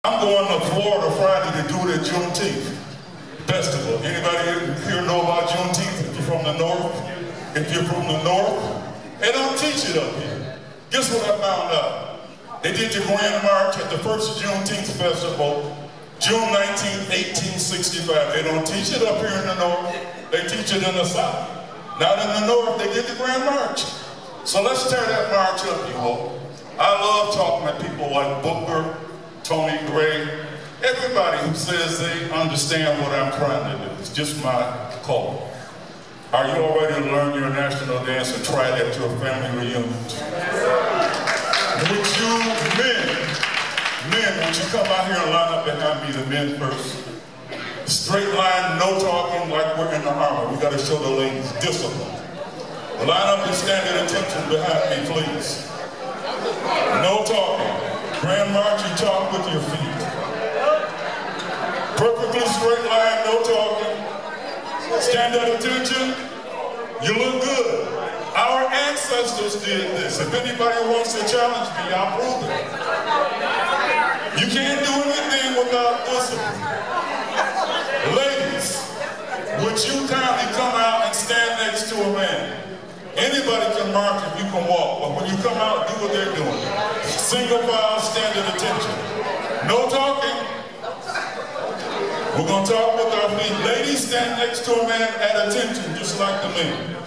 I'm going to Florida Friday to do the Juneteenth festival. Anybody here know about Juneteenth? If you're from the north, they don't teach it up here. Guess what I found out? They did the Grand March at the first Juneteenth festival, June 19, 1865. They don't teach it up here in the north. They teach it in the south. Not in the north, they did the Grand March. So let's tear that march up, you all. I love talking to people like Booker, Tony Gray, everybody who says they understand what I'm trying to do. It's just my call. Are you all ready to learn your national dance and try that to a family reunion? Would you, men, would you come out here and line up behind me, the men first? Straight line, no talking like we're in the army. We got to show the ladies discipline. Line up and stand at attention behind me, please. No talking. Grand March, you talk with your feet. Perfectly straight line, no talking. Stand at attention. You look good. Our ancestors did this. If anybody wants to challenge me, I'll prove it. You can't do anything without discipline. Ladies, would you kindly come out and stand next to a man? Anybody can march if you can walk, but when you come out, do what they're doing. Single file, stand at attention. No talking. We're going to talk with our feet. Ladies, stand next to a man at attention, just like the men.